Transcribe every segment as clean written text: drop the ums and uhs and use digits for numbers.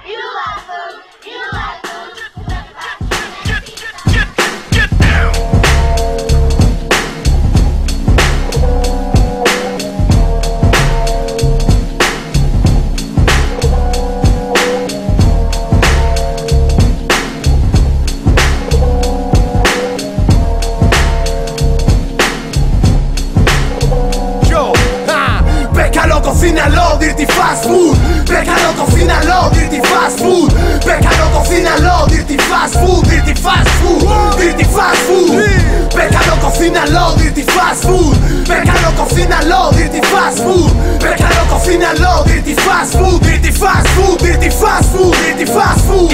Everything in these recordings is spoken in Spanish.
You like food, you like food. Get down. Pécalo, cocínalo, dirty fast food. Pécalo, cocínalo, dirty fast food. Pécalo, cocínalo, dirty fast food. Dirty fast food, dirty fast food. Pécalo, cocínalo, dirty fast food. Pécalo, cocínalo, dirty fast food. Pécalo, cocínalo, dirty fast food. Dirty fast food, dirty fast food, dirty fast food.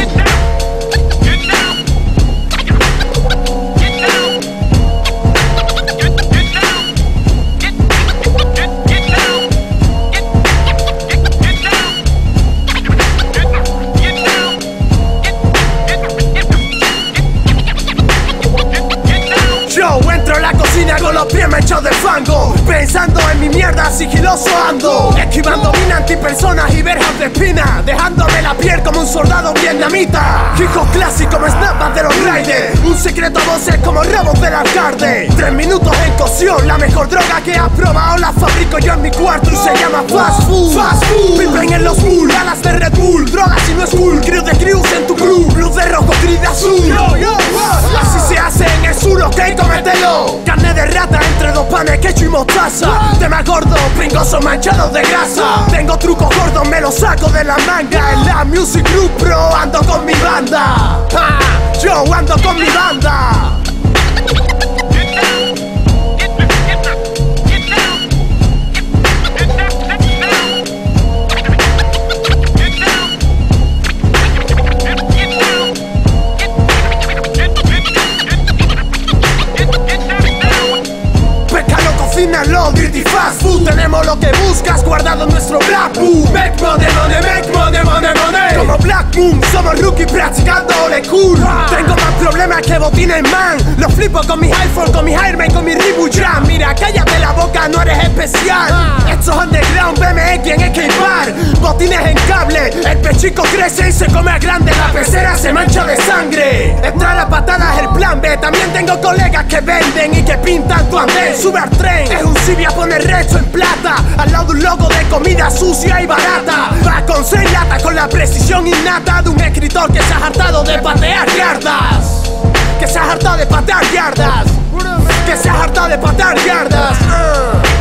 Con los pies me echo de fango, pensando en mi mierda, sigiloso ando, esquivando mina antipersonas y verjas de espina, dejándome la piel como un soldado vietnamita. Hijos clásicos como snapas de los raiders, un secreto a voces como robos del alcalde. 3 minutos en cocción, la mejor droga que has probado la fabrico yo en mi cuarto y se llama fast food. Fast food, pipen en los bull, balas de Red Bull, drogas y no es cool, crew de crews en tu crew, luz de rojo, gris de azul. Así se hace en el sur, ok, cómetelo. Carne de rata entre 2 panes, quecho y mostaza. Temas gordos, pringosos manchados de grasa. Tengo trucos gordos, me los saco de la manga. En la Music Group Pro ando con mi banda. Yo ando con mi banda. Cocínalo, dirty fast food. Tenemos lo que buscas guardado en nuestro Black Book. Make money, money, make money, money, money. Como Black Moon, somos rookie practicando ole cool. Tengo más problemas que botines man. Los flipo con mi iPhone, con mi Airman, con mi Reebok Jam. Mira, cállate la boca, no eres especial. Estos underground, BMX en X-Bar. Botines en cable, el pechico crece y se come a grande. La pecera se mancha de sangre. Entra las patadas, el plan B. También tengo colegas que venden y que pintan tu andén. Sube al tren, es un Cibia, pone resto en plata. Al lado de un logo de comida sucia y barata. Va con 6 latas, con la precisión innata de un escritor que se ha hartado de patear yardas. Que se ha hartado de patear yardas. Que se ha hartado de patear yardas.